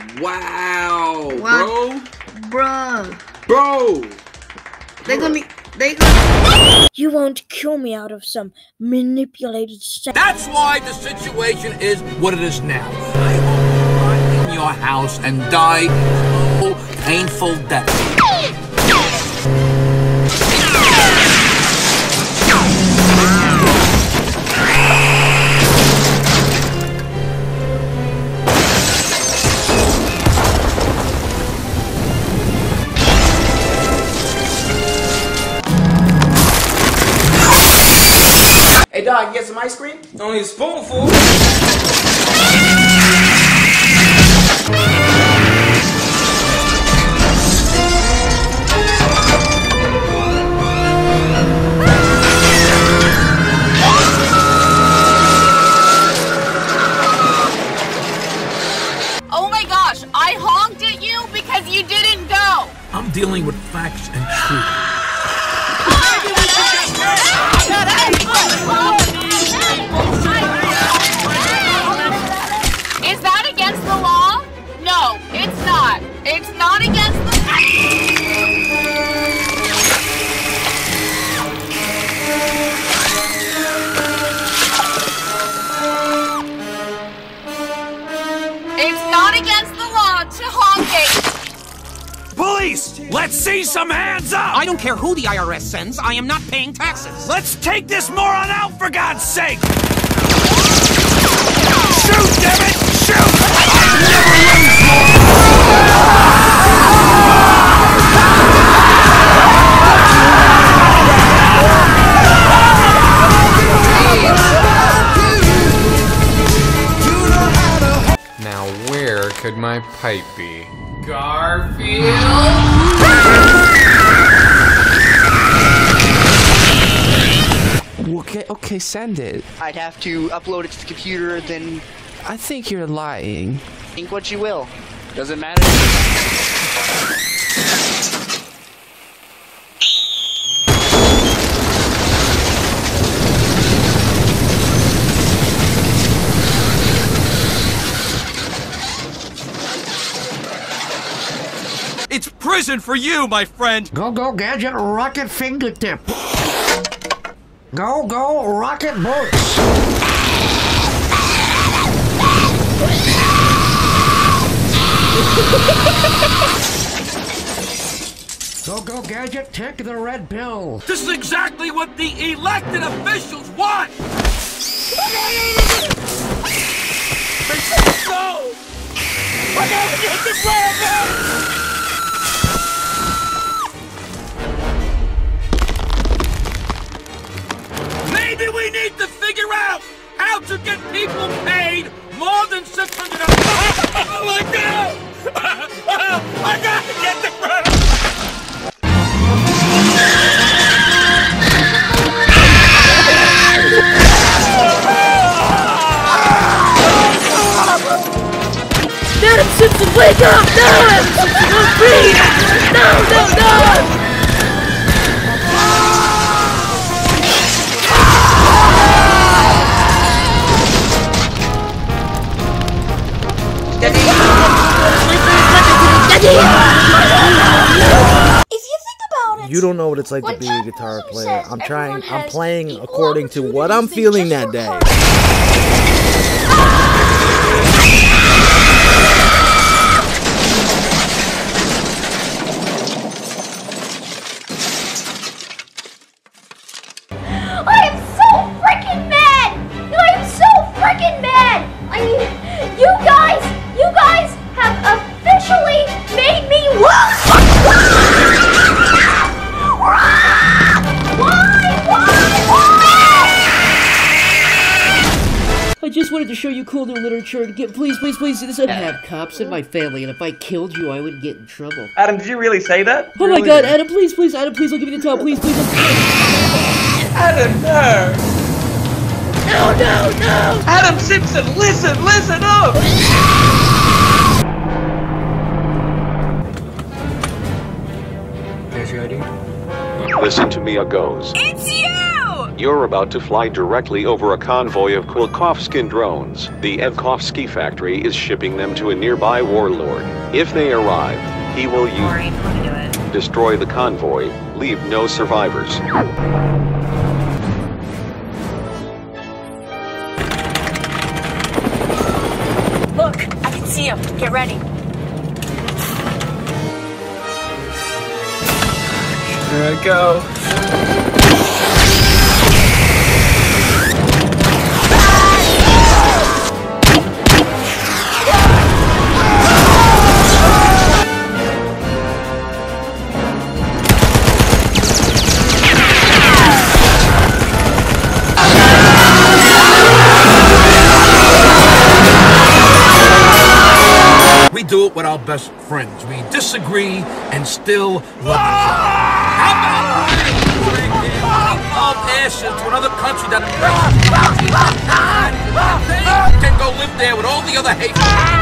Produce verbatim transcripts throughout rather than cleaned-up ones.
Wow, what? bro. Bruh. Bro. They gonna, they gonna. You won't kill me out of some manipulated sex. That's why the situation is what it is now. I hope I'm in your house and die a slow, painful death. Hey dog, get some ice cream? Only a spoonful. Oh my gosh, I honked at you because you didn't go. I'm dealing with facts and truth. Is that against the law? No, it's not. It's not against the It's not against the law to honk. Police! Let's see some hands up! I don't care who the I R S sends, I am not paying taxes. Let's take this moron out, for God's sake! Shoot, damn it! Shoot! I never lose more! Now where could my pipe be? Garfield. Okay, okay, send it. I'd have to upload it to the computer, then... I think you're lying. Think what you will. Doesn't matter. It's prison for you, my friend! Go, go, gadget, rocket fingertip. Go, go, rocket boots. Go, go, gadget, take the red pill. This is exactly what the elected officials want! They say so! I gotta get the plan! Maybe we need to figure out how to get people paid more than six hundred dollars. Oh my God! I gotta get the front. Madam Simpson, wake up! No! Madam Simpson, no, please! No, no, no! If you think about it, You don't know what it's like to be a guitar player. I'm trying, I'm playing according to what I'm feeling that day. I am so freaking mad! I am so freaking mad! I mean, you guys, you guys have officially made me why? Why? Why? I just wanted to show you cool new literature and get please, please, please. This I have cops in my family, and if I killed you, I would get in trouble. Adam, did you really say that? Oh my God, Adam, please, please, Adam, please, don't give me the towel, please, please. Adam, no! No, no, no! Adam Simpson, listen, listen up! Listen to me, a goes. It's you! You're about to fly directly over a convoy of Kulkovsky drones. The Evkovsky factory is shipping them to a nearby warlord. If they arrive, he will use destroy the convoy, leave no survivors. Look, I can see him. Get ready. There I go. We do it with our best friends. We disagree and still love each other. How about I'll ask you to another country that they can go live there with all the other hate.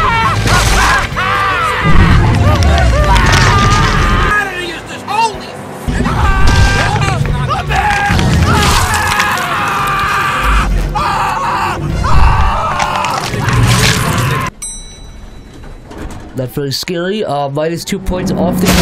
Not very scary. Uh, minus two points off the.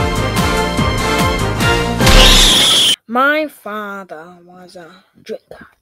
My father was a drinker.